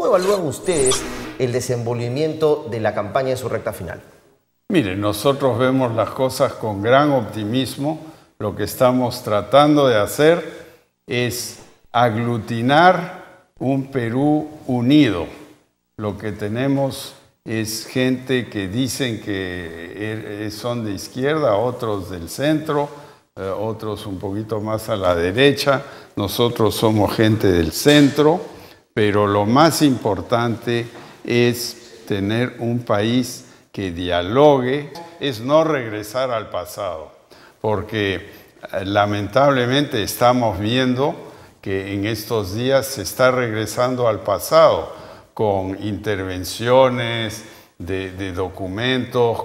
¿Cómo evalúan ustedes el desenvolvimiento de la campaña en su recta final? Miren, nosotros vemos las cosas con gran optimismo. Lo que estamos tratando de hacer es aglutinar un Perú unido. Lo que tenemos es gente que dicen que son de izquierda, otros del centro, otros un poquito más a la derecha. Nosotros somos gente del centro, pero lo más importante es tener un país que dialogue, es no regresar al pasado, porque lamentablemente estamos viendo que en estos días se está regresando al pasado con intervenciones de documentos,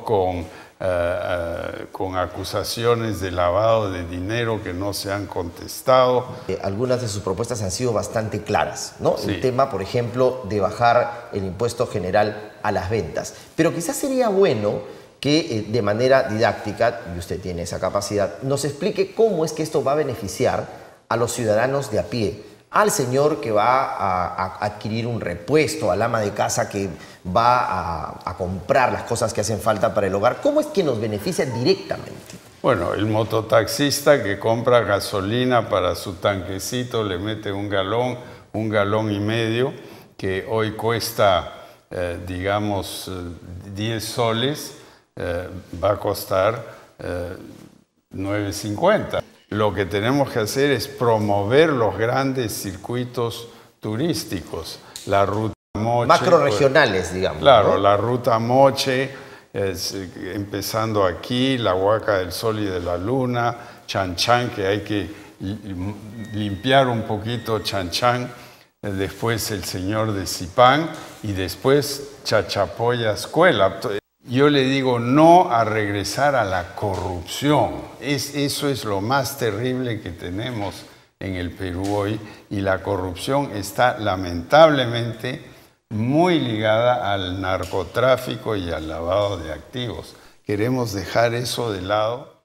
con acusaciones de lavado de dinero que no se han contestado. Algunas de sus propuestas han sido bastante claras, ¿no? Sí. El tema, por ejemplo, de bajar el impuesto general a las ventas. Pero quizás sería bueno que de manera didáctica, y usted tiene esa capacidad, nos explique cómo es que esto va a beneficiar a los ciudadanos de a pie, al señor que va a adquirir un repuesto, al ama de casa que va a comprar las cosas que hacen falta para el hogar. ¿Cómo es que nos beneficia directamente? Bueno, el mototaxista que compra gasolina para su tanquecito, le mete un galón y medio, que hoy cuesta, digamos, 10 soles, va a costar 9.50. Lo que tenemos que hacer es promover los grandes circuitos turísticos, la ruta Moche. Macrorregionales, digamos. Claro, ¿no? la ruta Moche, empezando aquí, la Huaca del Sol y de la Luna, Chan Chan, que hay que limpiar un poquito Chan Chan, después el Señor de Zipán y después Chachapoya Escuela. Yo le digo no a regresar a la corrupción. Eso es lo más terrible que tenemos en el Perú hoy, y la corrupción está lamentablemente muy ligada al narcotráfico y al lavado de activos. Queremos dejar eso de lado.